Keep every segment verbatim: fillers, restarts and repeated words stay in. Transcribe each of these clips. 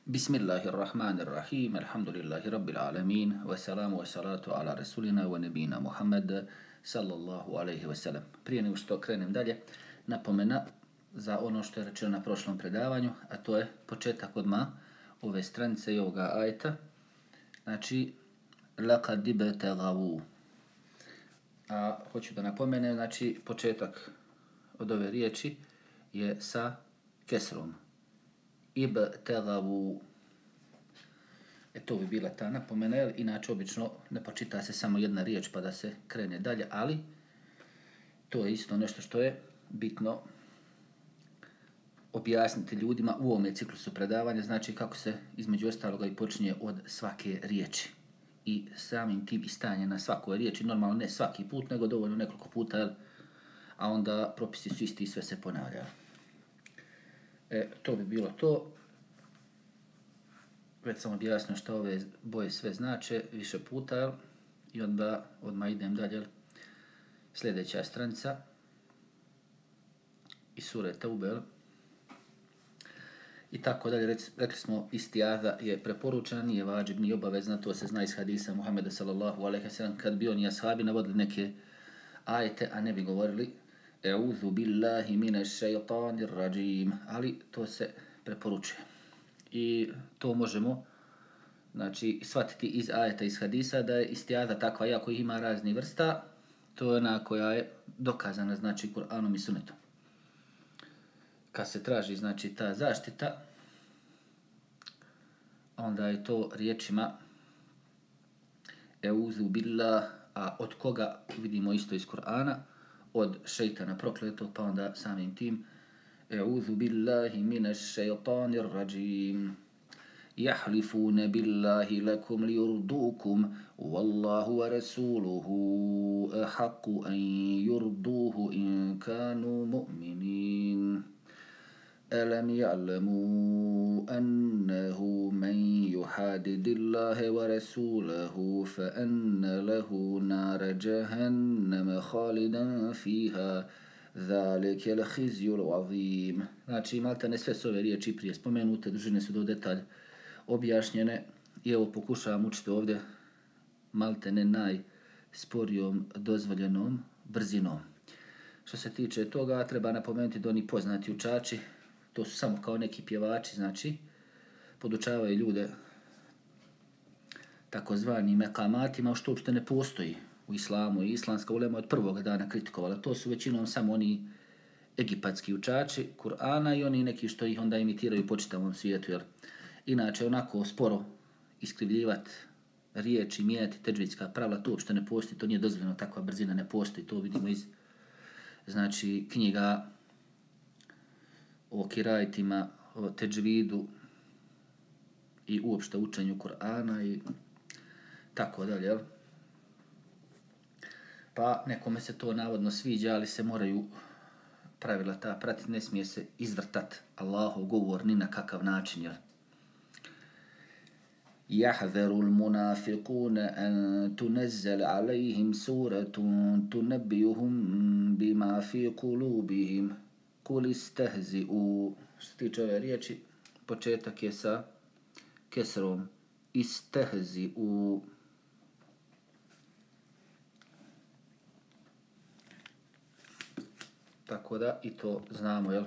Bismillahirrahmanirrahim, alhamdulillahi rabbil alamin, wassalamu wassalatu ala rasulina wa nabina Muhammad sallallahu alaihi wasallam. Prije nego što krenem dalje, napomena za ono što je rečeno na prošlom predavanju, a to je početak odmah ove stranice i ovoga ajeta. Znači, laqad ibtaghawu. A hoću da napomenem, znači, početak od ove riječi je sa kesrom. Ibtaghawu. E to bi bila ta napomena, jer inače obično ne počita se samo jedna riječ pa da se krene dalje, ali to je isto nešto što je bitno objasniti ljudima u ovome ciklusu predavanja, znači kako se između ostaloga i počinje od svake riječi. I samim tim i stanje na svakoj riječi, normalno ne svaki put, nego dovoljno nekoliko puta, jel? A onda propisi su isti i sve se ponavlja. E, to bi bilo to. Već sam objasnio što ove boje sve znače više puta, jel? I onda odmah idem dalje. Jel? Sljedeća stranica i sure Taube. Jel? I tako dalje, rekli smo, istiaza je preporučena, nije vađib, nije obavezna, to se zna iz hadisa Muhameda sallallahu alejhi ve sellem, kad bi oni ashabi navodili neke ajete, a ne bi govorili E'udhu billahi minash shaytanir rajim, ali to se preporučuje. I to možemo, znači, shvatiti iz ajeta, iz hadisa, da je istiaza takva, iako ima razni vrsta, to je ona koja je dokazana, znači, Kur'anom i sunnetom. Kad se traži, znači, ta zaštita, onda je to riječima E'udhu billah, a od koga vidimo isto iz Kur'ana, od šejtana prokletog, pa onda samim tim E'udhu billahi minash shaytanir rajim. Yahlifuna billahi lakum liyurdukum wallahu wa rasuluhu ahaqqu an yurduhu in kanu mu'minin. ألم يعلموا أنه من يحادد الله ورسوله فأن له نار جهنم خالدا فيها ذلك الخزي العظيم. Znači, malte ne sve s ove riječi prije spomenute, dužine su do detalj objašnjene i evo pokušavam učiti ovdje malte ne najsporijom dozvoljenom brzinom. Što se tiče toga, treba napomenuti da oni poznati učači, to su samo kao neki pjevači, znači, podučavaju ljude takozvanim mekamatima, što uopšte ne postoji u islamu. I islamska ulema od prvog dana kritikovala. To su većinom samo oni egipatski učači Kur'ana i oni neki što ih onda imitiraju po čitavom svijetu. Jer inače, onako sporo iskrivljivati riječi, mijenjati tedžvidska pravila, to uopšte ne postoji, to nije dozvoljeno, takva brzina ne postoji, to vidimo iz, znači, knjiga o kirajtima, o teđvidu i uopšte učenju Kur'ana i tako dalje. Jel? Pa nekome se to navodno sviđa, ali se moraju pravila ta pratiti, ne smije se izvrtati Allahov govor ni na kakav način. Jel? يحذر المنافقون أن تنزل عليهم سورة تنبئهم بما في قلوبهم قل استهزئوا. Što se tiče ove riječi, početak je sa kesrom istehzi'u. Tako da i to znamo, jel?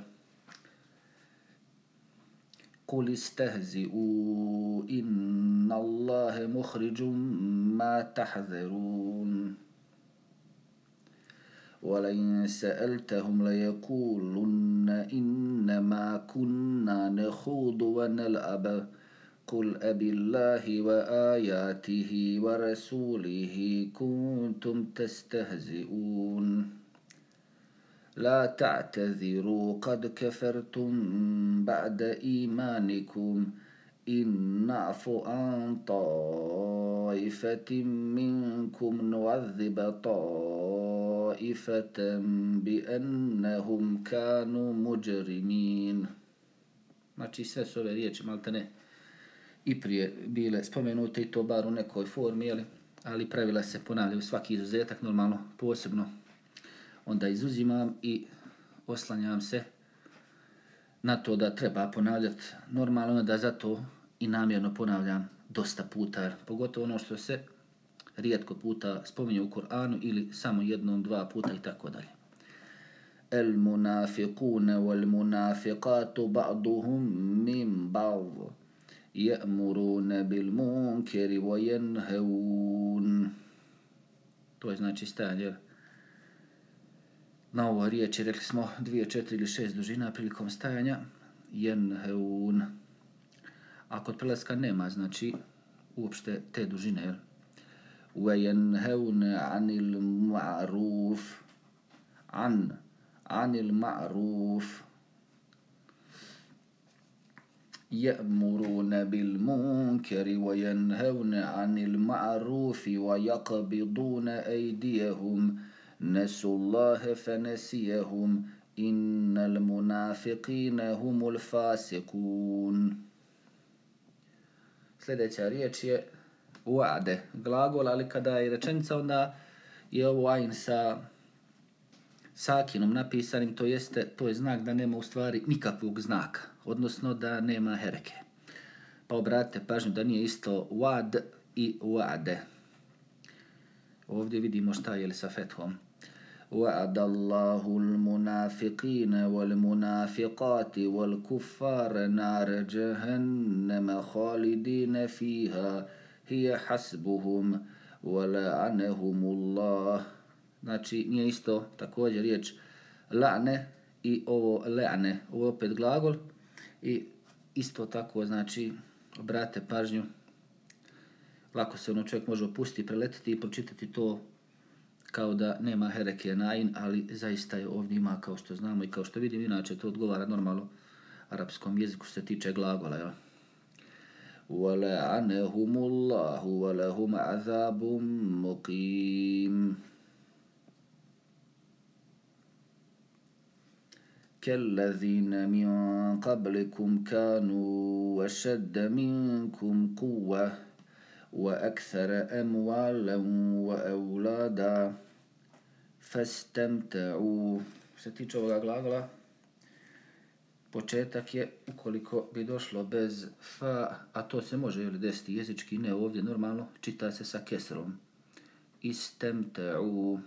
قل استهزئوا إن الله مخرج ما تحذرون ولئن سألتهم ليقولن إنما كنا نخوض ونلعب قل أبي الله وآياته ورسوله كنتم تستهزئون لا تعتذروا قد كفرتم بعد إيمانكم إن نعف عن طائفة منكم نعذب طائفة بأنهم كانوا مجرمين. Znači, sve su ove riječi malte ne i prije bile spomenute i to bar u nekoj formi, ali pravila se ponavljaju, svaki izuzetak normalno posebno onda izuzimam i oslanjam se na to da treba ponavljati normalno, da zato i namjerno ponavljam dosta puta, pogotovo ono što se rijetko puta spominje u Kur'anu ili samo jednom, dva puta i tako dalje. El munafiqune wal munafiqatu ba'duhum min ba'd ya'muruna bil munkari wa yanhaun. To je znači stajanje na ovoj riječi, rekli smo dvije, četiri ili šest dužina prilikom stajanja. Yanhaun. A kod prelaska nema, znači uopšte te dužine, jel? وَيَنْهَوْنَ عَنِ الْمَعْرُوفِ عَنْ عَنِ الْمَعْرُوفِ يَأْمُرُونَ بِالْمُنْكَرِ وَيَنْهَوْنَ عَنِ الْمَعْرُوفِ وَيَقْبِضُونَ أَيْدِيَهُمْ نَسُوا اللَّهَ فَنَسِيَهُمْ إِنَّ الْمُنَافِقِينَ هُمُ الْفَاسِقُونَ. Sljedeća riječ je wa'de, glagol, ali kada je rečenica, onda je ovo ajn sa sakinom napisanim, to jeste, to je znak da nema u stvari nikakvog znaka, odnosno da nema hereke. Pa obratite pažnju da nije isto wa'd i wa'de. Ovdje vidimo šta je li sa fethom. وَعَدَ اللَّهُ الْمُنَافِقِينَ وَالْمُنَافِقَاتِ وَالْكُفَّارَ نَارَ جَهَنَّمَ خَالِدِينَ فِيهَا هِيَ حَسْبُهُمْ وَلَعَنَهُمُ اللَّهُ. Znači nije isto također riječ la'ne i ovo le'ane, ovo je opet glagol i isto tako znači obratite pažnju, lako se ono čovjek može opustiti, preletiti i pročitati to kao da nema hereke na in, ali zaista je ovdje ima, kao što znamo i kao što vidim, inače to odgovara normalno arapskom jeziku što se tiče glagola, jel? وَلَعَنَهُمُ اللَّهُ وَلَهُمْ عَذَابٌ مُقِيمٌ. كَالَّذِينَ مِنْ قَبْلِكُمْ كَانُوا أَشَدَّ مِنْكُمْ قُوَّةً وَأَكْثَرَ أَمْوَالًا وَأَوْلَادًا فَاسْتَمْتَعُوا. Što se tiče ovoga glagola, početak je, ukoliko bi došlo bez fa, a to se može ili desiti jezički, ne ovdje normalno, čita se sa kesrom. Istemta'u.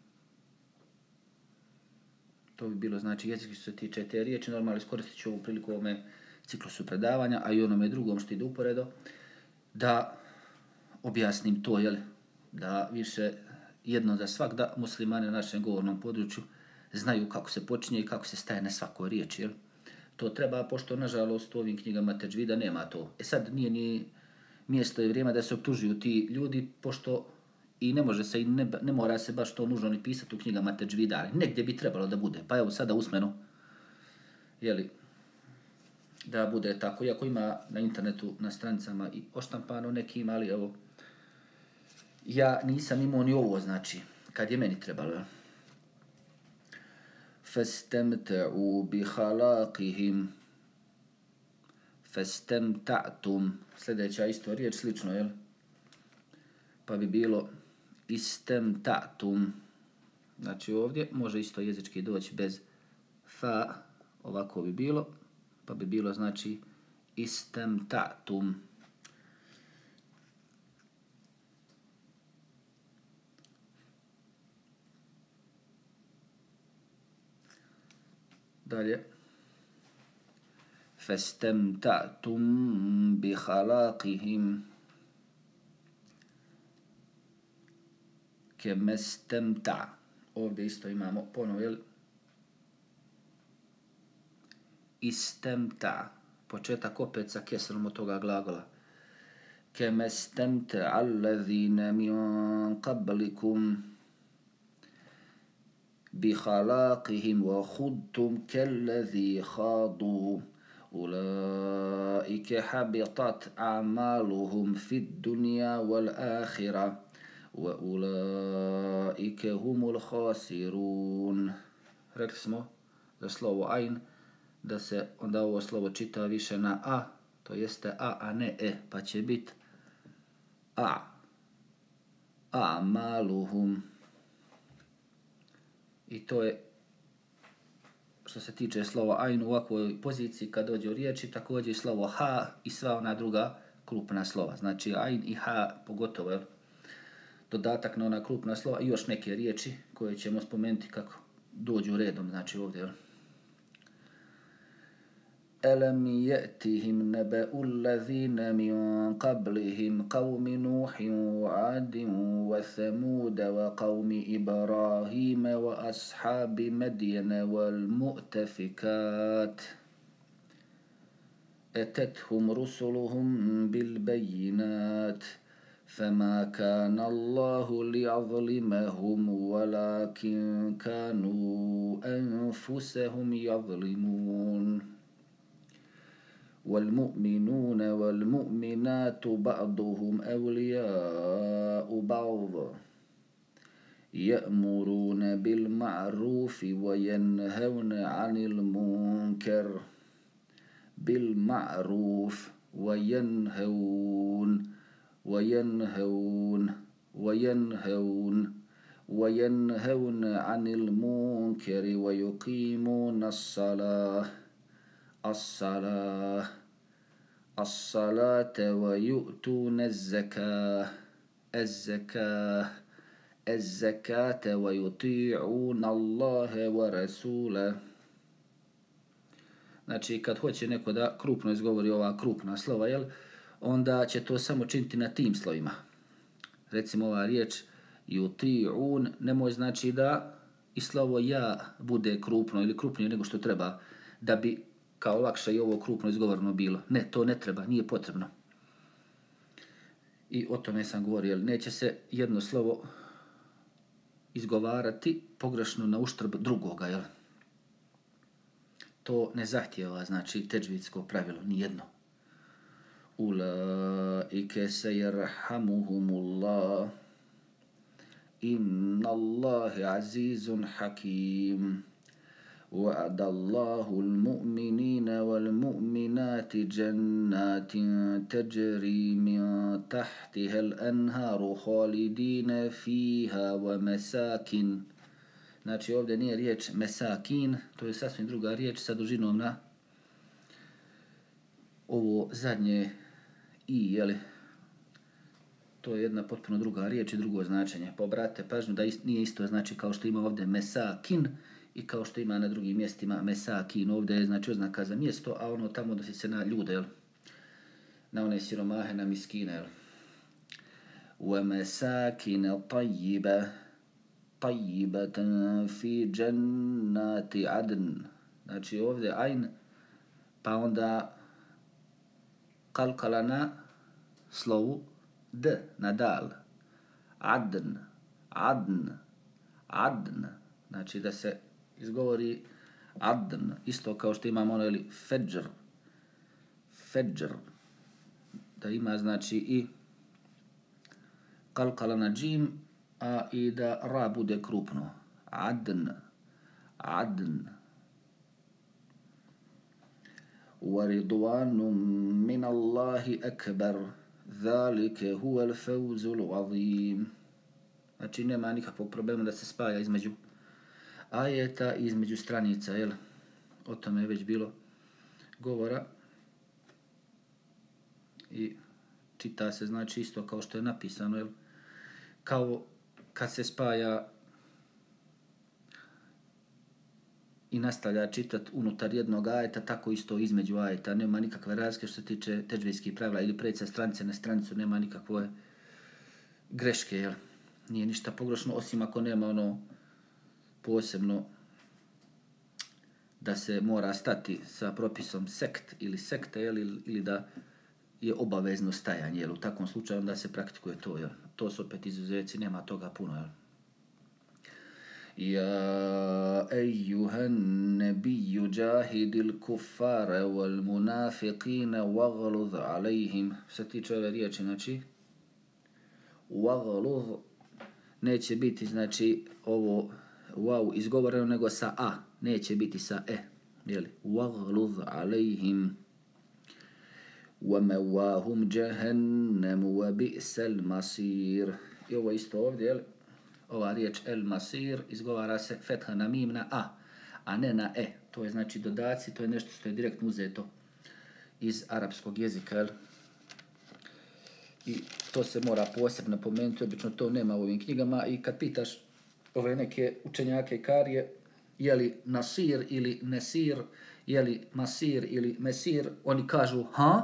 To bi bilo znači jezički što se tiče te riječi, normalno iskoristit ću ovu priliku ovome ciklusu predavanja, a i onome drugom što ide uporedo, da objasnim to, jel, da više jedno za svak, da muslimani na našem govornom području znaju kako se počinje i kako se staje na svakoj riječi, jel. To treba, pošto nažalost u ovim knjigama teđvida nema to. E sad nije ni mjesto i vrijeme da se optužuju ti ljudi, pošto i ne može se i ne, ne mora se baš to nužno ni pisati u knjigama teđvida, ali negdje bi trebalo da bude. Pa evo sada usmeno, jeli, da bude tako. Iako ima na internetu, na stranicama i oštampano nekim, ali evo, ja nisam imao ni ovo, znači, kad je meni trebalo. فَاسْتَمْتَعُوا بِحَلَاقِهِمْ فَاسْتَمْتَعْتُمْ. Sljedeća isto riječ, slično, jel? Pa bi bilo istemta'tum. Znači ovdje može isto jezički doći bez fa, ovako bi bilo, pa bi bilo znači istemta'tum. Dalje. فَاسْتَمْتَعْتُمْ بِحَلَاقِهِمْ كَمَسْتَمْتَعْ. Ovdje isto imamo ponovo, jel? Istemta. Početak opet sa kesrom od toga glagola. كَمَسْتَمْتَعَ الَّذِينَ مِنْ قَبْلِكُمْ بِخَلَاقِهِمْ وَخُضْتُمْ كَالَّذِي خَاضُوا أُولَئِكَ حَبِطَتْ أَعْمَالُهُمْ فِي الدُّنْيَا وَالْآخِرَةِ وَأُولَئِكَ هُمُ الْخَاسِرُونَ. Rekli smo za slovo ajn da se onda ovo slovo čita više na a, to jeste a, a ne e, pa će biti a. A'maluhum. I to je što se tiče slova ajn u ovakvoj poziciji kad dođe u riječi, također slovo ha i sva ona druga krupna slova. Znači ajn i ha pogotovo je dodatak na ona krupna slova i još neke riječi koje ćemo spomenuti kako dođu redom, znači ovdje. ألم يأتهم نبأ الذين من قبلهم قوم نوح وعاد وثمود وقوم إبراهيم وأصحاب مدين والمؤتفكات أتتهم رسلهم بالبينات فما كان الله ليظلمهم ولكن كانوا أنفسهم يظلمون والمؤمنون والمؤمنات بعضهم أولياء بعض يأمرون بالمعروف وينهون عن المنكر بالمعروف وينهون وينهون وينهون وينهون عن المنكر ويقيمون الصلاة الصلاة الصلاة ويؤتون الزكاة الزكاة الزكاة ويطيعون الله ورسوله. Znači, kad hoće neko da krupno izgovori ova krupna slova, jel, onda će to samo činiti na tim slovima. Recimo ova riječ yuti'un, nemoj znači da i slovo ja bude krupno ili krupnije nego što treba, da bi kao lakše i ovo krupno izgovorno bilo. Ne, to ne treba, nije potrebno. I o tome sam govorio, jel, neće se jedno slovo izgovarati pogrešno na uštrb drugoga, jel? To ne zahtijeva, znači, tedžvidsko pravilo, nijedno. Ulaike sejrhamuhumullah, inna Allahi azizun hakim. وعد الله المؤمنين والمؤمنات جنات تجري من تحتها الأنهار خالدين فيها ومساكن. Znači ovdje nije riječ mesakin, to je sasvim druga riječ sa dužinom na ovo zadnje i, jeli? To je jedna potpuno druga riječ i drugo značenje. Pa obratite pažnju da ist, nije isto znači kao što ima ovdje mesakin i kao što ima na drugim mjestima mesakin. Ovdje je znači oznaka za mjesto, a ono tamo odnosi se na ljude, jel? Na one siromahe, na miskine, jel? وَمَسَاكِنَ طَيِّبَةً طَيِّبَةً فِي جَنَّاتِ عَدْنٍ. Znači ovdje ajn, pa onda kalkala na slovu d, na dal. Adn, adn, adn. Znači da se izgovori adn, isto kao što imamo ono ili feđr, feđr, da ima znači i kalkala na džim, a i da ra bude krupno. Adn, adn. وَرِضْوَانٌ مِّنَ اللَّهِ أَكْبَرُ ذَلِكَ هُوَ الْفَوْزُ الْعَظِيمُ. Znači nema nikakvog problema da se spaja između ajeta i između stranica, jel? O tome je već bilo govora. I čita se znači isto kao što je napisano, jel? Kao kad se spaja i nastavlja čitati unutar jednog ajeta, tako isto između ajeta. Nema nikakve razlike što se tiče tedžvidskih pravila ili preći sa stranice na stranicu, nema nikakve greške, jel? Nije ništa pogrešno, osim ako nema ono posebno da se mora stati sa propisom sekt ili sekte, jel? Ili da je obavezno stajanje, jel? U takvom slučaju onda se praktikuje to, jel? To su opet izuzeci, nema toga puno, jel? يا أيها النبي جاهد الكفار والمنافقين واغلظ عليهم. Što se tiče ove riječi, znači واغلظ neće biti znači ovo wow izgovoreno nego sa a, neće biti sa e, jeli? واغلظ عليهم ومواهم جهنم وبئس المصير. I ovo isto ovdje, jeli? Ova riječ el masir izgovara se fetha na mim na a, a ne na e. To je znači dodaci, to je nešto što je direktno uzeto iz arapskog jezika, jel? I to se mora posebno napomenuti, obično to nema u ovim knjigama i kad pitaš ove neke učenjake i karije, je li nasir ili nesir, je li masir ili mesir, oni kažu ha?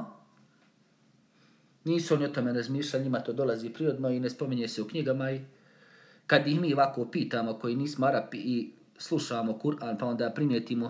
Nisu oni o tome razmišljali, njima to dolazi prirodno i ne spominje se u knjigama i kad ih mi ovako pitamo koji nismo Arapi i slušamo Kur'an pa onda primijetimo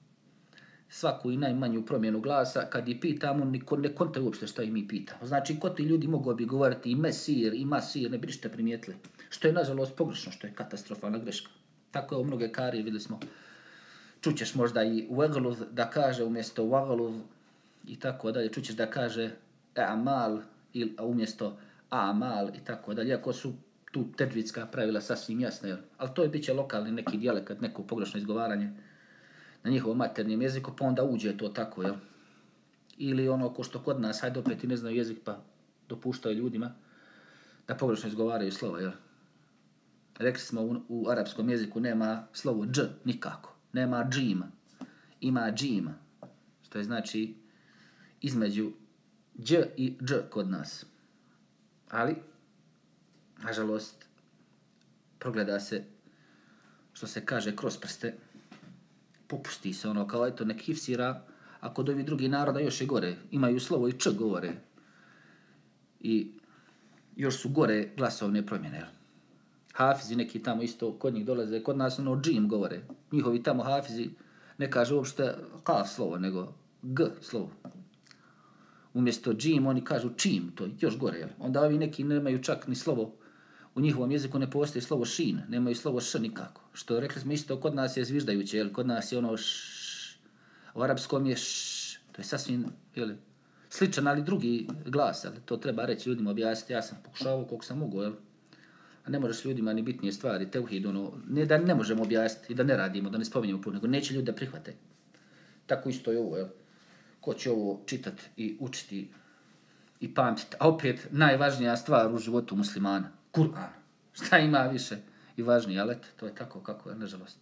svaku i najmanju promjenu glasa, kad ih pitamo, niko ne kontaju uopšte šta ih mi pitamo. Znači, ko ti ljudi mogu bi govoriti i mesir, i masir, ne bi ništa primijetili. Što je, nažalost, pogrešno, što je katastrofalna greška. Tako je u mnoge karije, vidjeli smo. Čućeš možda i ueglud da kaže umjesto uaglud i tako dalje. Čućeš da kaže amal ili umjesto amal i tako dalje. Iako su tu tedžvidska pravila sasvim jasna, jel? Ali to je bit će lokalni neki dijalekt, neko pogrešno izgovaranje na njihovom maternjem jeziku, pa onda uđe to tako, jel? Ili ono ko što kod nas, hajde opet i ne znaju jezik, pa dopuštaju ljudima da pogrešno izgovaraju slova, jel? Rekli smo u, u arapskom jeziku nema slovo dž nikako, nema džim, ima džim, što je znači između dž i dž kod nas. Ali, nažalost, progleda se, što se kaže, kroz prste, popusti se ono kao eto nek hifsira, a kod ovih drugih naroda još je gore. Imaju slovo i č govore. I još su gore glasovne promjene. Hafizi neki tamo isto kod njih dolaze, kod nas ono džim govore. Njihovi tamo hafizi ne kaže uopšte kaf slovo, nego g slovo. Umjesto džim oni kažu čim, to je još gore. Jel? Onda ovi neki nemaju čak ni slovo. U njihovom jeziku ne postoji slovo šin, nemaju slovo š nikako. Što rekli smo isto, kod nas je zviždajuće, jel? Kod nas je ono š, u arapskom je š, to je sasvim, jel, sličan, ali drugi glas, ali to treba reći ljudima, objasniti, ja sam pokušavao koliko sam mogu, jel? A ne možeš ljudima ni bitnije stvari, teuhid, ono, ne da ne možemo objasniti i da ne radimo, da ne spominjemo puno, nego neće ljudi da prihvate. Tako isto je ovo, jel? Ko će ovo čitati i učiti i pamtiti, a opet najvažnija stvar u životu muslimana, Kur'an. Šta ima više i važnije, ali eto, to je tako kako je, nažalost.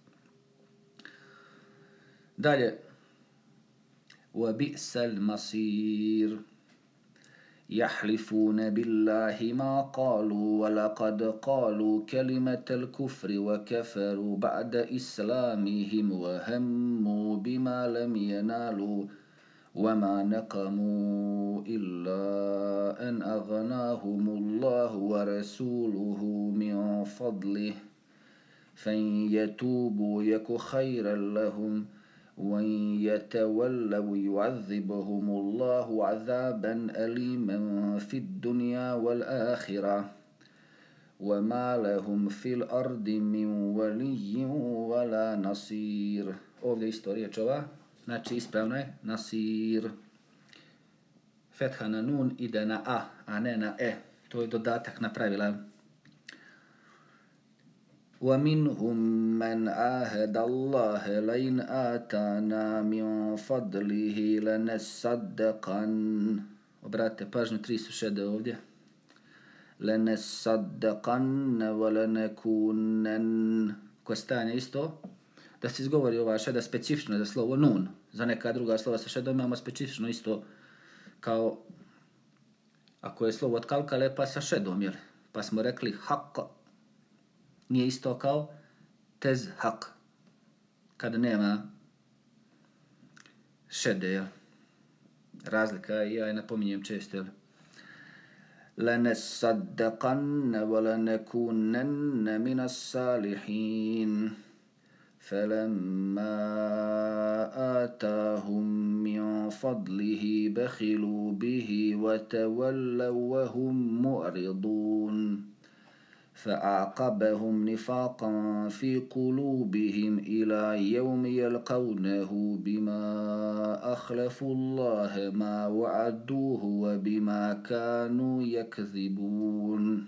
Dalje. وَبِئْسَ الْمَصِيرُ يَحْلِفُونَ بِاللَّهِ مَا قَالُوا وَلَقَدْ قَالُوا كَلِمَةَ الْكُفْرِ وَكَفَرُوا بَعْدَ إِسْلَامِهِمْ وَهَمُّوا بِمَا لَمْ يَنَالُوا وما نقموا إلا أن أغناهم الله ورسوله من فضله فإن يتوبوا يك خيرا لهم وإن يتولوا يعذبهم الله عذابا أليما في الدنيا والآخرة وما لهم في الأرض من ولي ولا نصير. Ovdje isto riječ ova. Znači, ispravno je nasir. Fetha na nun ide na a, a ne na e. To je dodatak na pravila. وَمِنْهُمْ مَنْ عَاهَدَ اللَّهَ لَئِنْ آتَانَا مِنْ فَضْلِهِ لَنَصَّدَّقَنَّ. Obratite pažnju, tri su šede ovdje. لَنَصَّدَّقَنَّ وَلَنَكُونَنَّ. Ko stanje isto? Da se izgovori ova šeda specifično za slovo nun. Za neka druga slova sa šedom imamo specifično isto kao ako je slovo od kalkale pa sa šedom, jel? Pa smo rekli haq nije isto kao tez haq kada nema šede, jel? Razlika je, ja je napominjem često, jel? لَنَصَّدَّقَنَّ وَلَنَكُونَنَّ مِنَ الصَّالِحِينَ فَلَمَّا آتَاهُمْ مِنْ فَضْلِهِ بَخِلُوا بِهِ وَتَوَلَّوْا وَهُمْ مُعْرِضُونَ فَأَعْقَبَهُمْ نِفَاقًا فِي قُلُوبِهِمْ إِلَى يَوْمِ يَلْقَوْنَهُ بِمَا أَخْلَفُوا اللَّهَ مَا وَعَدُوهُ وَبِمَا كَانُوا يَكْذِبُونَ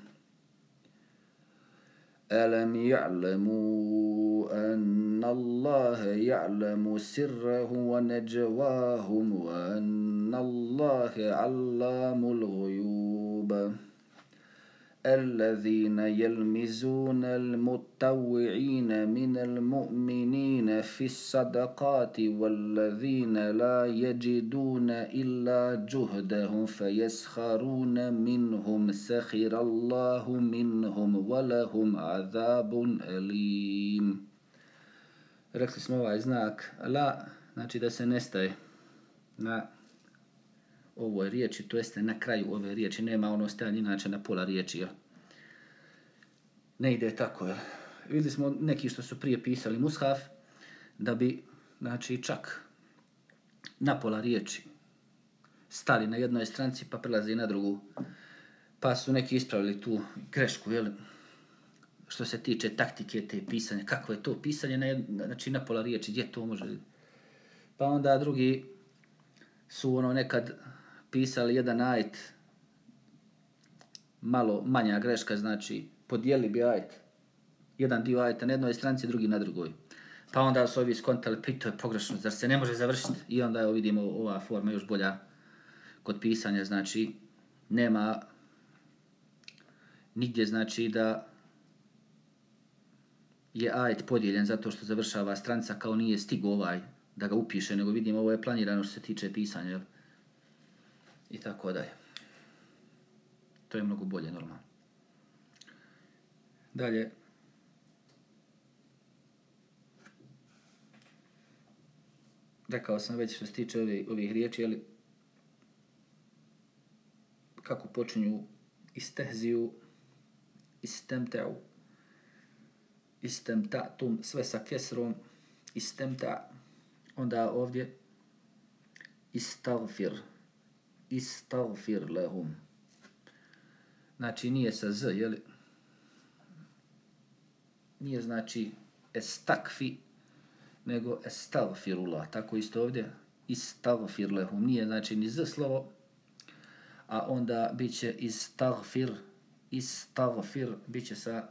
أَلَمْ يَعْلَمُوا أَنَّ اللَّهَ يَعْلَمُ سِرَّهُمْ وَنَجْوَاهُمْ وَأَنَّ اللَّهَ عَلَّامُ الْغُيُوبِ الذين يلمزون المتطوعين من المؤمنين في الصدقات والذين لا يجدون إلا جهدهم فيسخرون منهم سخر الله منهم ولهم عذاب أليم. Rekli smo ovaj znak la, znači da se nestaje na ovoj riječi, to jeste na kraju ove riječi, nema ono stajanje inače na pola riječi, ja. Ne ide tako, ja. Vidjeli smo neki što su prije pisali mushaf, da bi, znači, čak na pola riječi stali na jednoj stranici pa prelazi na drugu, pa su neki ispravili tu grešku, jel? Što se tiče taktike te pisanja, kako je to pisanje, na, jedna, znači na pola riječi, gdje to može, pa onda drugi su ono nekad pisali jedan ajet, malo manja greška, znači podijeli bi ajet, jedan dio ajeta na jednoj stranici, drugi na drugoj. Pa onda su ovi skontali, pa to je pogrešno, zar se ne može završiti? I onda evo vidimo ova forma još bolja kod pisanja, znači nema nigdje, znači da je ajet podijeljen zato što završava stranica kao nije stigo ovaj da ga upiše, nego vidimo ovo je planirano što se tiče pisanja, jel? I tako dalje. To je mnogo bolje, normalno. Dalje. Rekao sam već što se tiče ovih, ovih riječi, ali kako počinju istehziju, istemta'u, istemta'tum, sve sa kesrom, istemta', onda ovdje istagfir, istagfir lehum. Znači nije sa z, jeli? Nije znači estakfi, nego estagfirullah. Tako isto ovdje istagfir lehum. Nije znači ni z slovo, a onda bit će istagfir, istagfir, bit će sa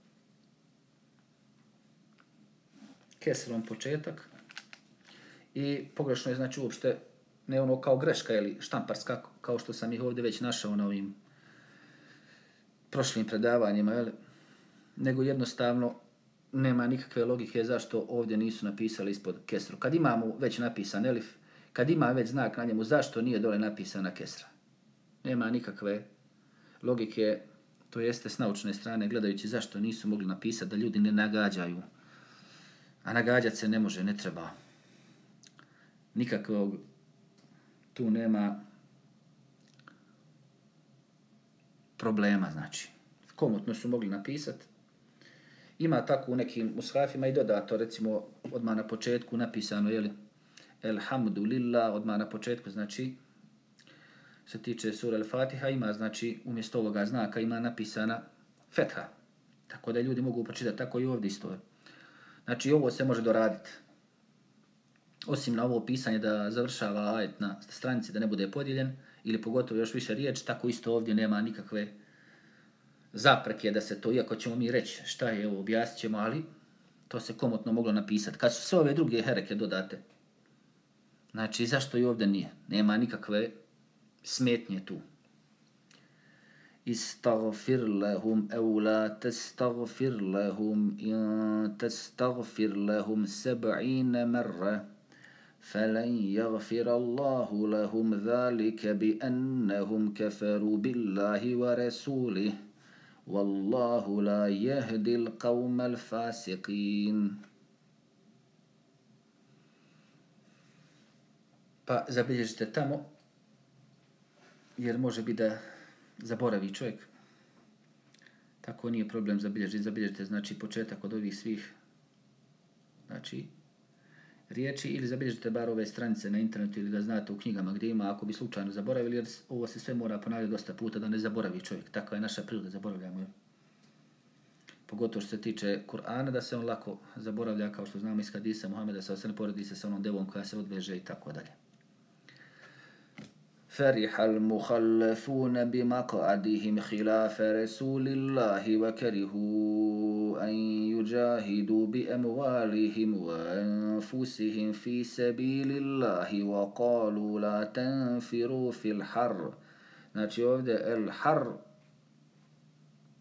kesrom početak. I pogrešno je znači uopšte ne ono kao greška ili štamparska, kao što sam ih ovdje već našao na ovim prošlim predavanjima, jel? Nego jednostavno nema nikakve logike zašto ovdje nisu napisali ispod kesru. Kad imamo već napisan elif, kad ima već znak na njemu, zašto nije dole napisana kesra? Nema nikakve logike, to jeste s naučne strane, gledajući zašto nisu mogli napisati da ljudi ne nagađaju. A nagađati se ne može, ne treba. Nikakvog tu nema problema, znači. Komotno su mogli napisati. Ima tako u nekim mushafima i dodato, recimo, odmah na početku napisano, jeli, Elhamdulillah, odmah na početku, znači, se tiče sura Al-Fatiha, ima, znači, umjesto ovoga znaka ima napisana fetha. Tako da ljudi mogu pročitati, tako i ovdje isto. Znači, ovo se može doraditi. Osim na ovo pisanje da završava ajet na stranici da ne bude podijeljen, ili pogotovo još više riječ, tako isto ovdje nema nikakve zapreke da se to, iako ćemo mi reći šta je ovo, objasnit ćemo, ali to se komotno moglo napisati. Kad su sve ove druge hereke dodate, znači zašto i ovdje nije? Nema nikakve smetnje tu. Istagfir lahum ev la testagfir lahum in testagfir lahum seb'ine merre فَلَنْ يَغْفِرَ اللَّهُ لَهُمْ ذَلِكَ بِأَنَّهُمْ كَفَرُوا بِاللَّهِ وَرَسُولِهِ وَاللَّهُ لَا يَهْدِي الْقَوْمَ الْفَاسِقِينَ. Pa zabilježite tamo, jer može biti da zaboravi čovjek. Tako nije problem zabilježiti. Zabilježite znači početak od ovih svih, znači, riječi, ili zabilježite bar ove stranice na internetu ili da znate u knjigama gdje ima, ako bi slučajno zaboravili, jer ovo se sve mora ponavljati dosta puta da ne zaboravi čovjek. Takva je naša priroda, zaboravljamo. Pogotovo što se tiče Kur'ana, da se on lako zaboravlja, kao što znamo iz hadisa Muhameda, sa osam poredi se sa onom devom koja se odveže i tako dalje. فرح المخلفون بمقعدهم خلاف رسول الله وكرهوا أن يجاهدوا بأموالهم وأنفسهم في سبيل الله وقالوا لا تنفروا في الحر. Znači ovdje el har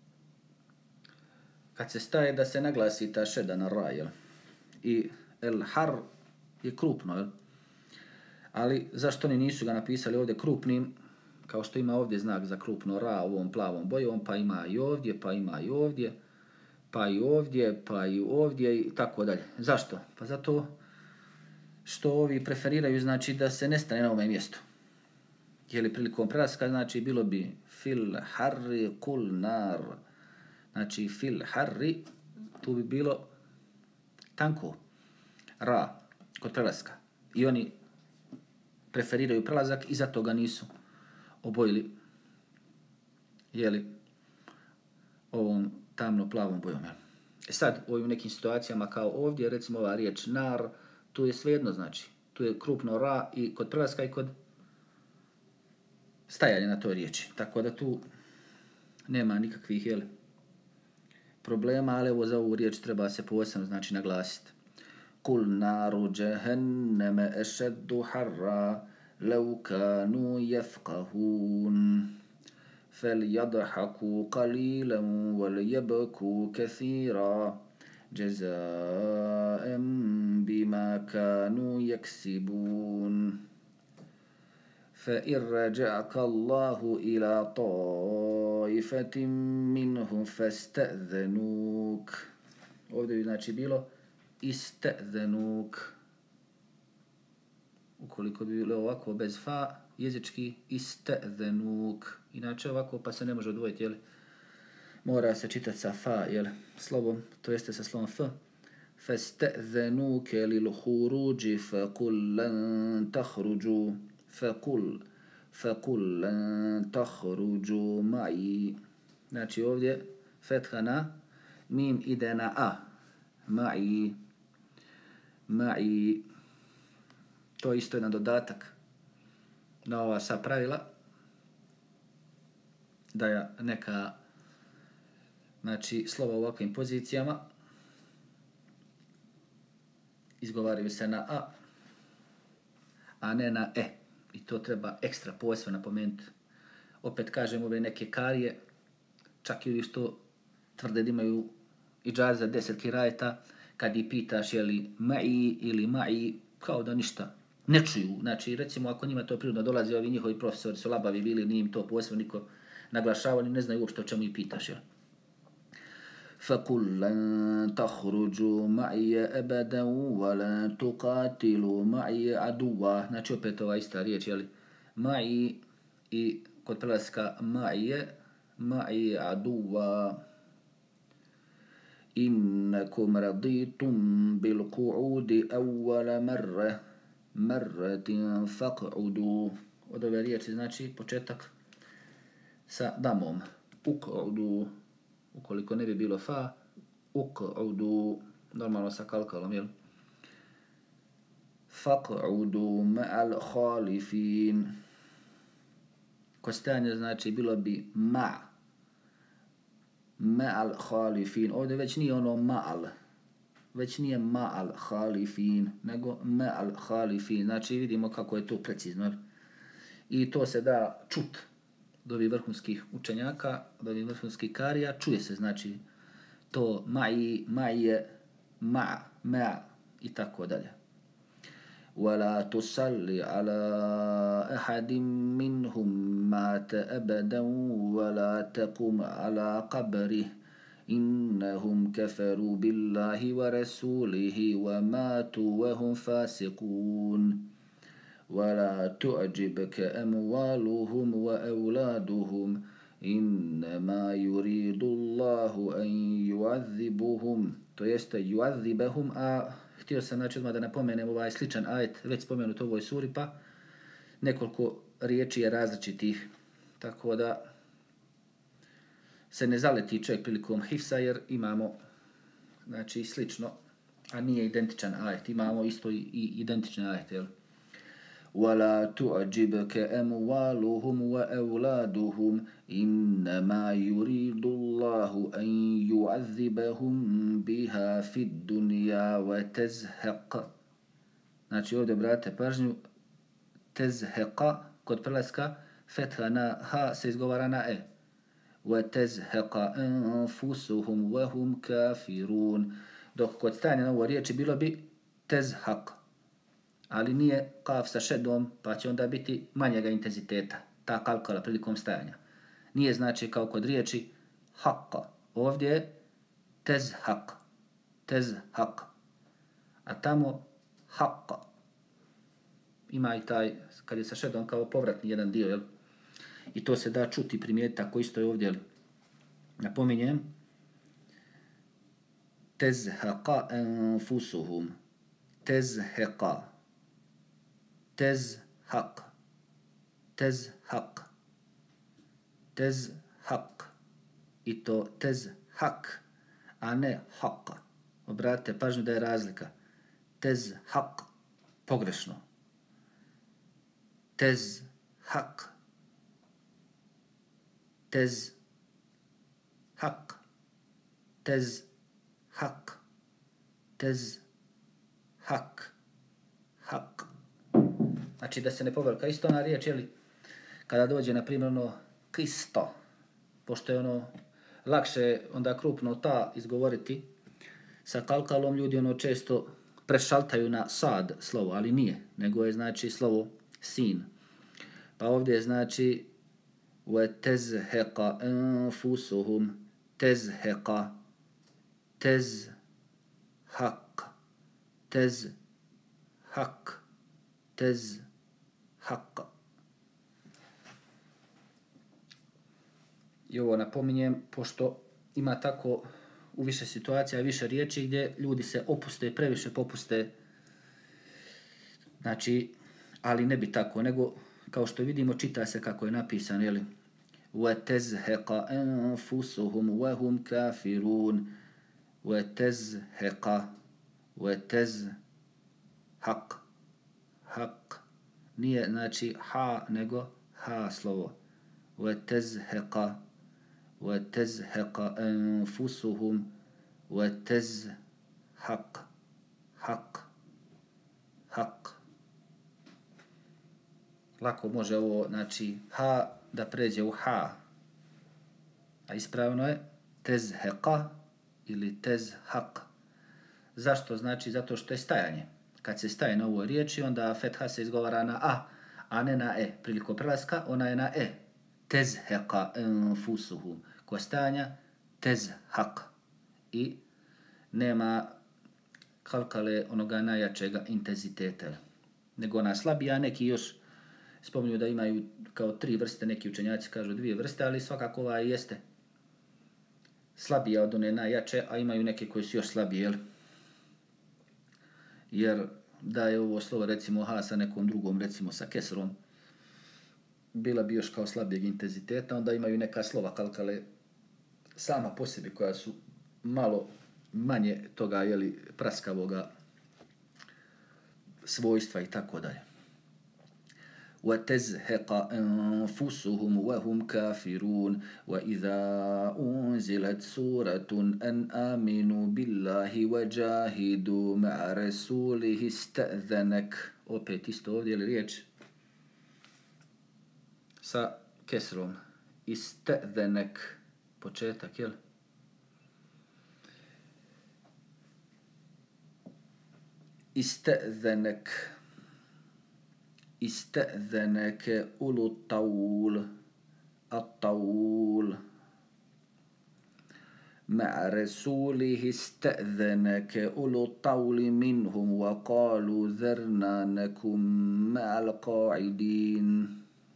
kad se staje da se naglasi ta šeda na ra, jel? I el har je krupno, jel? Ali zašto oni nisu ga napisali ovdje krupnim, kao što ima ovdje znak za krupno ra ovom plavom bojom, pa ima i ovdje, pa ima i ovdje, pa i ovdje, pa i ovdje i tako dalje. Zašto? Pa zato što ovi preferiraju, znači, da se ne stane na ovome mjestu. Jeli prilikom prelaska, znači, bilo bi fil harri kul nar. Znači, fil harri, tu bi bilo tanko ra kod prelaska. I oni preferiraju prelazak i zato ga nisu obojili, jeli, ovom tamno plavom bojom. E sad, u ovim nekim situacijama kao ovdje, recimo ova riječ nar, tu je svejedno, znači, tu je krupno ra i kod prelaska i kod stajanja na toj riječi. Tako da tu nema nikakvih, jeli, problema, ali evo za ovu riječ treba se posebno, znači, naglasiti. Kul naru jahannama ashaddu harra law kanu yafqahun falyadhaku qalilan walyabku kathira jazaan bima kanu yaksibun. فإن رجعك الله إلى طائفة منهم فاستأذنوك. Ovdje bi, znači, bilo ista'zanuk. Ukoliko bi bilo ovako bez fa, jezički ista'zanuk. Inače ovako pa se ne može odvojiti, jel? Mora se čitati sa fa, jel? Slovom, to jeste sa slovom f. فاستأذنوك للخروج فقل لن تخرجوا فقل فقل لن تخرجوا معي. Znači ovdje fetha na mim ide na a. Ma'i. Ma'i. To je isto jedan dodatak na ova sva pravila. Da je neka, znači, slova u ovakvim pozicijama izgovaraju se na a, a ne na e. I to treba ekstra posebno napomenuti. Opet kažem, ove neke karije, čak i što tvrde da imaju iđaz za deset kirajeta, kad ih pitaš je li ma'i ili ma'i, kao da ništa ne čuju. Znači, recimo, ako njima to prirodno dolazi, ovi njihovi profesori su labavi bili, nije im to posebno niko naglašavao, ni ne znaju uopšte o čemu ih pitaš, jel? فَقُلْ لَنْ تَخْرُجُوا مَعِيَ أَبَدًا وَلَنْ تُقَاتِلُوا مَعِيَ عَدُوًا. Znači, opet ova ista riječ, jel? Ma'i i kod prelaska ma'ije, ma'i عَدُوًا. إِنَّكُمْ رَضِيتُمْ بِالْقُعُودِ أَوَّلَ مَرَّةٍ مَرَّةٍ فَقْعُدُوا. Od ove riječi, znači, početak sa damom. Uq'udu. Ukoliko ne bi bilo fa, uq'udu, normalno sa kalkalom, jel? Faq'udu ma'al khalifin. Kod stajanja, znači, bilo bi ma. Ma'al khalifin. Ovdje već nije ono ma'al. Već nije ma'al khalifin, nego ma'al khalifin. Znači, vidimo kako je to precizno. I to se da čut od ovih vrhunskih učenjaka, od ovih vrhunskih karija, čuje se, znači, to ma'i, ma'ije, ma', ma' i tako dalje. وَلَا تُصَلِّ عَلَى أَحَدٍ مِّنْهُمْ مَاتَ أَبَدًا وَلَا تَقُمْ عَلَى قَبْرِهِ إِنَّهُمْ كَفَرُوا بِاللَّهِ وَرَسُولِهِ وَمَاتُوا وَهُمْ فَاسِقُونَ. ولا تعجبك أموالهم وأولادهم إنما يريد الله أن يعذبهم. To jeste yu'adhibahum, a htio sam, znači, odmah da napomenem ovaj sličan ajet, već spomenut u ovoj suri, pa nekoliko riječi je različitih, tako da se ne zaleti čovjek prilikom hifsa, jer imamo, znači, slično, a nije identičan ajet, imamo isto i identični ajet, jel? ولا تعجبك أموالهم وأولادهم إنما يريد الله أن يعذبهم بها في الدنيا وتزهق. Znači, ovdje brate pažnju, tezheqa kod prelaska fetha na ha se izgovara na e. وَتَزْهَقَ أَنْفُسُهُمْ وَهُمْ كَافِرُونَ. Dok kod stajanja na ovoj riječi bilo bi tezhaq, ali nije kaf sa šedom, pa će onda biti manjega intenziteta, ta kalkala prilikom stajanja. Nije znači kao kod riječi haqqa, ovdje je tezhaq, tezhaq, a tamo haqqa. Ima i taj, kad je sa šedom kao povratni jedan dio, jel? I to se da čuti, primijetiti, ako isto je ovdje, jel? Napominjem, tezhaqa anfusuhum, tezhaqa, tezhaq, tezhaq, tezhaq, i to tezhaq, a ne haqqa. Obratite pažnju da je razlika. Tezhaq, pogrešno. Tezhaq, tezhaq, tezhaq, tezhaq, haq. Znači da se ne povrka. Isto ona riječ, jeli, kada dođe, na primjer, ono kisto, pošto je ono lakše onda krupno ta izgovoriti, sa kalkalom ljudi ono često prešaltaju na sad slovo, ali nije, nego je znači slovo sin. Pa ovdje je znači وَتَزْهَقَ أَنْفُسُهُمْ تَزْهَقَ تَزْهَقَ تَزْهَقَ تَزْهَقَ. I ovo napominjem, pošto ima tako u više situacija, više riječi gdje ljudi se opuste, previše popuste, znači, ali ne bi tako, nego kao što vidimo, čita se kako je napisan, jeli? وَتَزْهَقَ أَنْفُسُهُمْ وَهُمْ كَافِرُونَ وَتَزْهَقَ وَتَزْهَقَ haq. Nije znači ha, nego ha slovo. وَتَزْهَقَ وَتَزْهَقَ أَنْفُسُهُمْ وَتَزْهَقَ haq, haq. Lako može ovo, znači, ha da pređe u ha. A ispravno je tezheqa ili tezhaq. Zašto? Znači, zato što je stajanje. Kad se staje na ovoj riječi, onda fetha se izgovara na a, a ne na e. Prilikom prelaska, ona je na e. Tezheqa anfusuhum. Kod stajanja, tezhaq. I nema kalkale onoga najjačega intenziteta. Nego ona slabija, neki još spominju da imaju kao tri vrste, neki učenjaci kažu dvije vrste, ali svakako ova jeste slabija od one najjače, a imaju neke koji su još slabije, jel? Jer da je ovo slovo recimo ha sa nekom drugom, recimo sa kesrom, bila bi još kao slabijeg intenziteta, onda imaju neka slova kalkale sama po sebi koja su malo manje toga, jeli, praskavoga svojstva i tako dalje. وَتَزْهَقَ أَنْفُسُهُمْ وَهُمْ كَافِرُونَ وَإِذَا أُنْزِلَتْ سُورَةٌ أَنْ آمِنُوا بِاللَّهِ وَجَاهِدُوا مَعَ رَسُولِهِ اسْتَأْذَنَكَ. Opet isto ovdje je riječ sa kesrom. Ista'dhanak, početak, jel? Ista'dhanak. Ista'dhanaka ulu tawul. At-tawul. مع رسوله استأذنك أولو الطول منهم وقالوا ذرنا نكن مع القاعدين.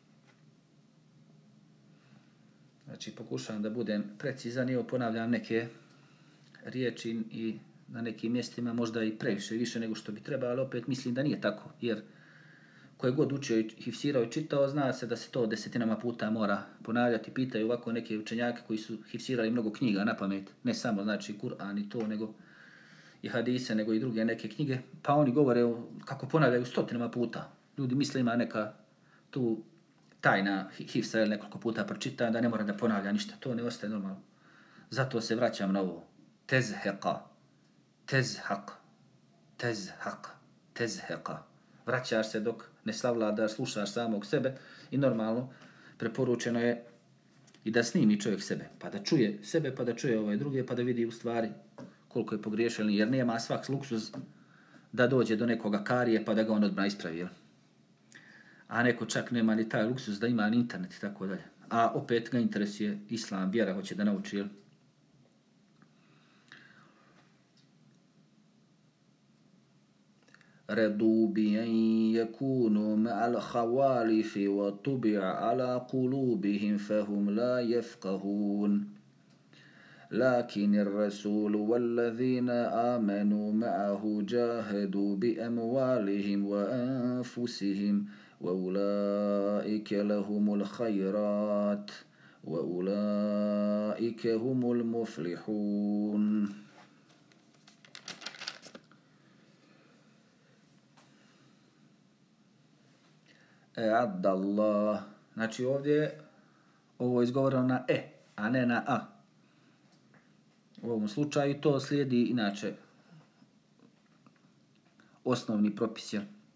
Znači, pokušavam da budem precizan i ponavljam neke riječi i na nekim mjestima možda i previše, više nego što bi trebalo, ali opet mislim da nije tako, jer koje god učio i hifsirao i čitao, zna se da se to desetinama puta mora ponavljati. Pitaju ovako neke učenjake koji su hifsirali mnogo knjiga na pamet, ne samo znači Kur'an i to, nego i hadise, nego i druge neke knjige, pa oni govore kako ponavljaju stotinama puta. Ljudi misle ima neka tu tajna hifsa ili nekoliko puta pročita, da ne mora da ponavlja ništa, to ne ostaje normalno. Zato se vraćam na ovo. Tezheqa, tezhaq, tezhaq, tezheqa. Vraćaš se dok ne savladaš, slušaš samog sebe i normalno preporučeno je i da snimi čovjek sebe, pa da čuje sebe, pa da čuje ove druge, pa da vidi u stvari koliko je pogriješio, jer nema svak luksuz da dođe do nekoga karije pa da ga on odmah ispravi. Jel? A neko čak nema ni taj luksuz da ima ni internet i tako dalje. A opet ga interesuje islam, vjera, hoće da nauči. Jel? رضوا بأن يكونوا مع الخوالف وطبع على قلوبهم فهم لا يفقهون لكن الرسول والذين آمنوا معه جاهدوا بأموالهم وأنفسهم وأولئك لهم الخيرات وأولئك هم المفلحون. E'adda Allah. Znači ovdje ovo je izgovoreno na e, a ne na a. U ovom slučaju to slijedi inače osnovni propis.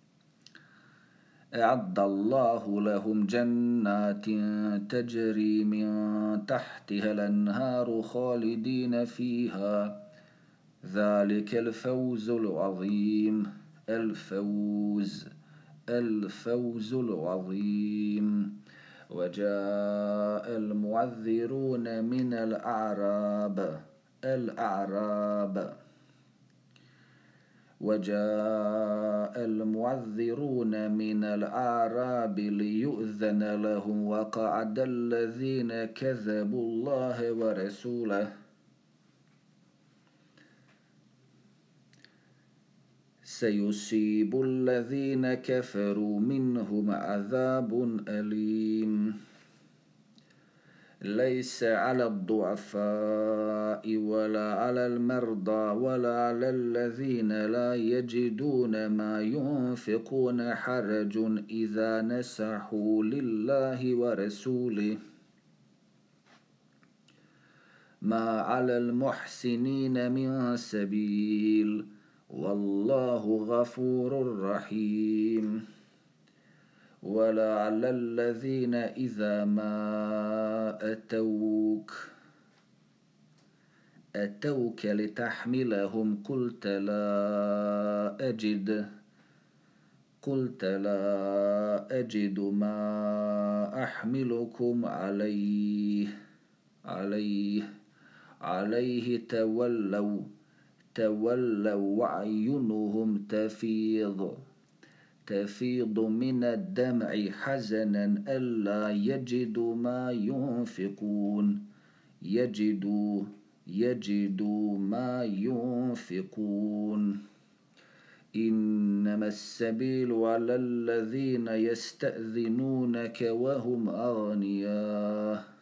E'adda Allahu lahum jannatin tajri min tahtiha al-anharu khalidina fiha. Zalika al-fawzu al-azim. Al-fawz. الفوز العظيم. وجاء المعذرون من الأعراب الأعراب وجاء المعذرون من الأعراب ليؤذن لهم وقعد الذين كذبوا الله ورسوله سيصيب الذين كفروا منهم عذاب أليم. ليس على الضعفاء ولا على المرضى ولا على الذين لا يجدون ما ينفقون حرج إذا نصحوا لله ورسوله ما على المحسنين من سبيل والله غفور رحيم. ولا على الذين إذا ما أتوك أتوك لتحملهم قلت لا أجد قلت لا أجد ما أحملكم عليه عليه عليه تولوا تولوا وأعينهم تفيض تفيض من الدمع حزنا ألا يجدوا ما ينفقون يجدوا يجدوا ما ينفقون. إنما السبيل على الذين يستأذنونك وهم أغنياء.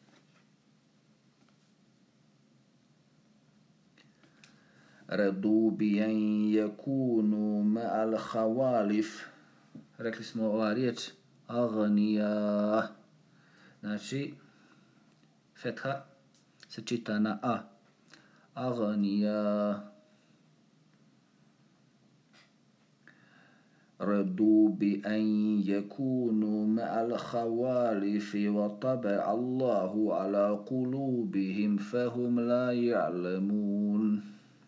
رضوا بأن يكونوا مع الخوالف. Rekli smo ova riječ agnija. Znači, fetha se čita na a. Agnija. رضوا بأن يكونوا مع الخوالف وطبع الله على قلوبهم فهم لا يعلمون.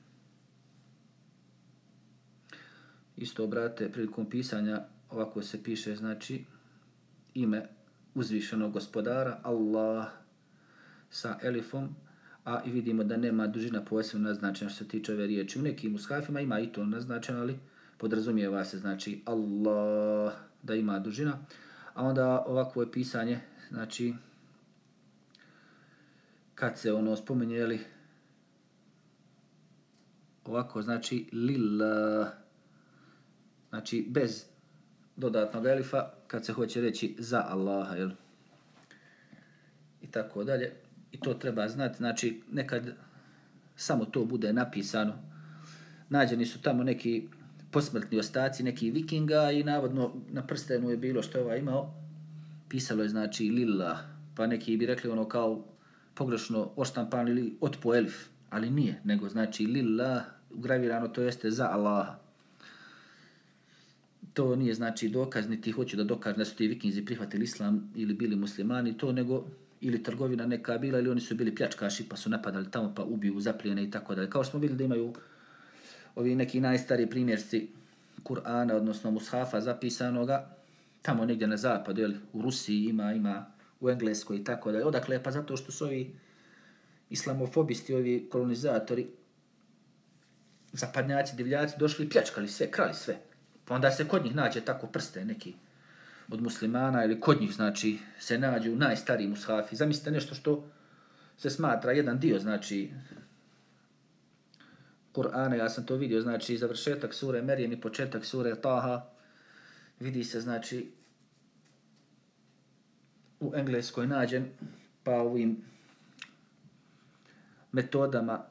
Isto, brate, prilikom pisanja ovako se piše, znači, ime uzvišenog gospodara, Allah, sa elifom, a i vidimo da nema dužina posebno naznačena što se tiče ove riječi. U nekim mushafima ima i to naznačeno, ali podrazumijeva se, znači, Allah, da ima dužina. A onda ovako je pisanje, znači, kad se ono spomenjeli, ovako, znači, lillah, znači, bez dodatnog elifa, kad se hoće reći za Allaha, jel? I tako dalje. I to treba znati, znači, nekad samo to bude napisano. Nađeni su tamo neki posmrtni ostaci, neki vikinga i navodno na prstenu je bilo što je ovaj imao. Pisalo je, znači, lillah, pa neki bi rekli ono kao pogrešno oštampan ili otpo elif, ali nije, nego znači lillah, ugravirano, to jeste za Allaha. To nije znači dokaz, niti hoću da dokažem da su ti vikinzi prihvatili islam ili bili muslimani, to nego ili trgovina neka bila, ili oni su bili pljačkaši pa su napadali tamo pa ubiju, zaplijene i tako dalje. Kao što smo vidjeli da imaju ovi neki najstariji primjerci Kur'ana, odnosno mushafa zapisanoga, tamo negdje na zapadu, jel, u Rusiji ima, ima u Engleskoj i tako dalje. Odakle? Pa zato što su ovi islamofobisti, ovi kolonizatori, zapadnjaci, divljaci, došli i pljačkali sve, krali sve. Pa onda se kod njih nađe tako prste neki od muslimana ili kod njih, znači, se nađu najstariji mushafi. Zamislite nešto što se smatra jedan dio, znači, Kur'ana, ja sam to vidio, znači, završetak sure Merijem i početak sure Taha, vidi se, znači, u Engleskoj nađen, pa ovim metodama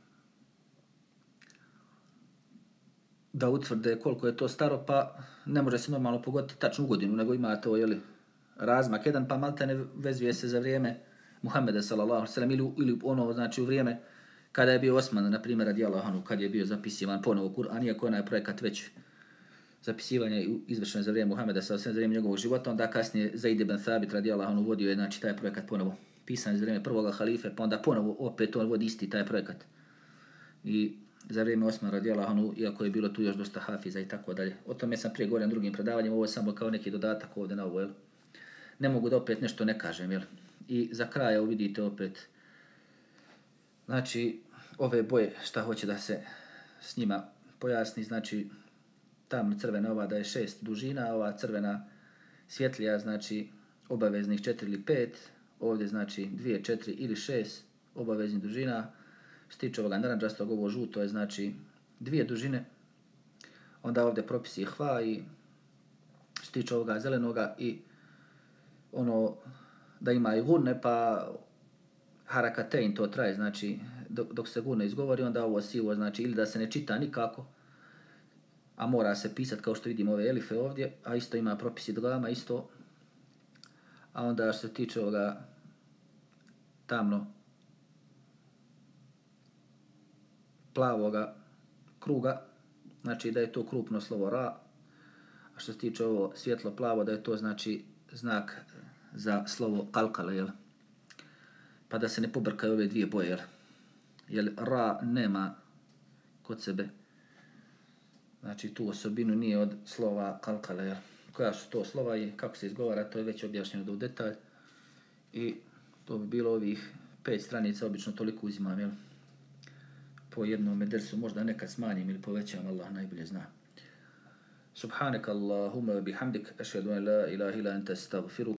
da utvrde koliko je to staro, pa ne može se normalno pogoditi tačnu godinu, nego ima to, jeli, razmak jedan, pa maltene vezuje se za vrijeme Muhammeda sallallahu alejhi ve sellem ili, ili ono, znači, u vrijeme kada je bio Osman, na primjer, radijallahu anhu, kad je bio zapisivan ponovo Kur'an, iako onaj projekat već zapisivanja izvršeno za vrijeme Muhammeda sallallahu alejhi ve sellem, za vrijeme njegovog života, onda kasnije Zaid ibn Thabit radijallahu anhu vodio je, znači, taj projekat ponovo pisan za vrijeme prvoga halife, pa onda ponovo opet on vodi isti taj projekat. I za vrijeme Osmana radijallahu anhu, iako je bilo tu još dosta hafiza i tako dalje. O tome sam prije govorio na drugim predavanjima, ovo je samo kao neki dodatak ovdje na ovo, jel? Ne mogu da opet nešto ne kažem, jel? I za kraj, evo vidite opet, znači, ove boje, šta hoće da se s njima pojasni, znači, tamno crvena ova da je šest dužina, ova crvena svjetlija, znači, obaveznih četiri ili pet, ovdje, znači, dvije, četiri ili šest obaveznih dužina. Što se tiče ovoga naranđastog, ovo žuto je, znači, dvije dužine. Onda ovdje propisi hva i što se tiče ovoga zelenoga i ono da ima i gurne, pa harakatein to traje, znači, dok, dok se gurne izgovori, onda ovo sivo, znači, ili da se ne čita nikako, a mora se pisati kao što vidimo ove elife ovdje, a isto ima propisi dlama, isto. A onda što se tiče ovoga tamno plavoga kruga, znači da je to krupno slovo ra, a što se tiče ovo svjetlo plavo, da je to, znači, znak za slovo kalkale, jel? Pa da se ne pobrkaju ove dvije boje, jel? Jer ra nema kod sebe, znači, tu osobinu nije od slova kalkale, jel? Koja su to slova i kako se izgovara, to je već objašnjeno do u detalj. I to bi bilo ovih pet stranica, obično toliko uzimam, jel? Po jednom dersu, možda nekad smanjim ili povećam, Allah najbolje zna. Subhanak Allahumma bihamdik, ašhadu an la ilaha illa anta astaghfiruka.